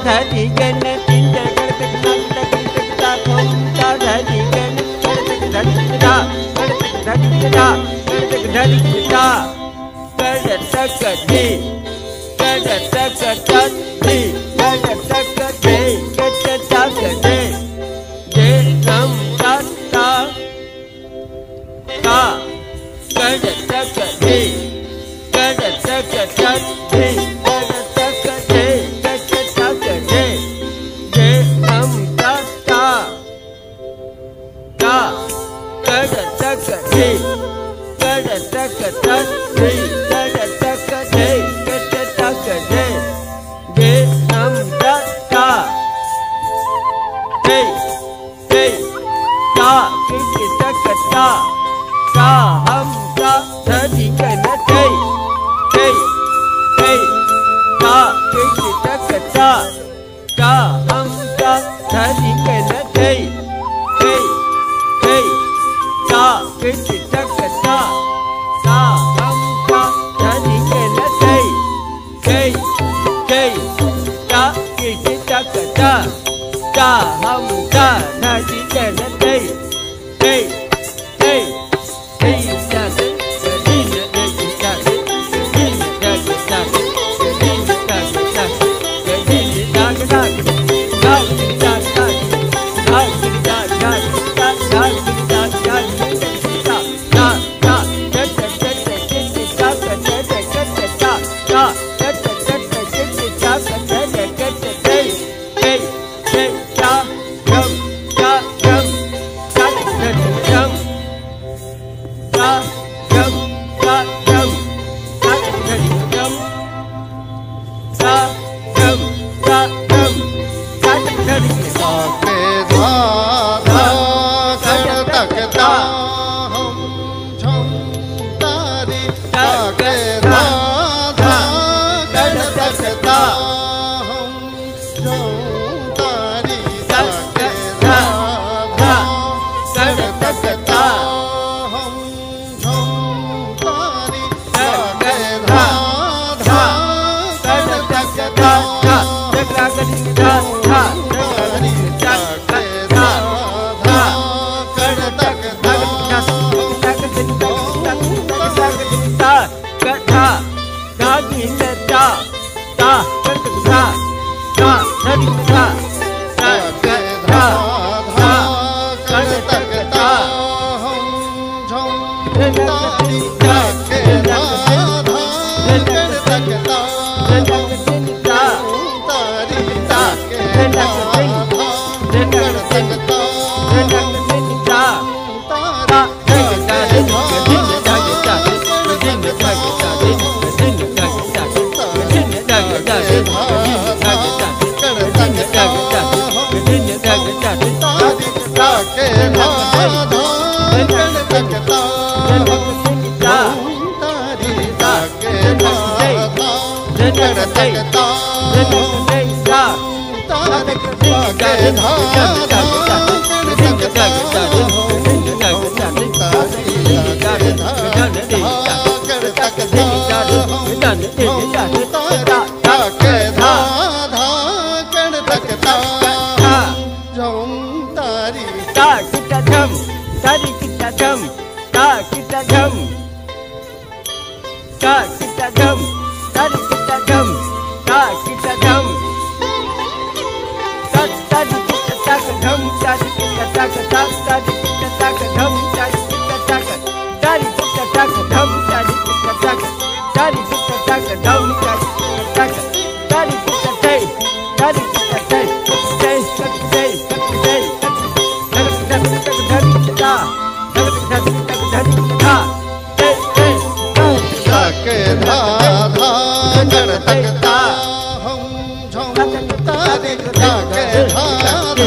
धरी गण तीन गण तक नाग तक तक ता थम ता धरी गण गण तक धरी ता गण तक धरी ता गण तक धरी ता गण तक दे गण तक दे गण तक दे गण तक दे दे हम ता ता ता गण तक दे गण तक दे गण तक दे गण तक दे दे हम ता ता ता गण तक दे गण तक दे गण तक दे गण तक दे दे हम ता ता दे दे ता किस तक ता ता हम ता धरी गण दे दे दे ता किस तक ता ता हम ता धरी गण दे दे दे ता किस तक ता ता हम ता धरी गण दे दे दे ता किस तक ता ता हम ता धरी गण दे दे दे दे ता दे दिन दे ता दे दिन दे ता दे दिन ता ता दिन ता ता ता ता धा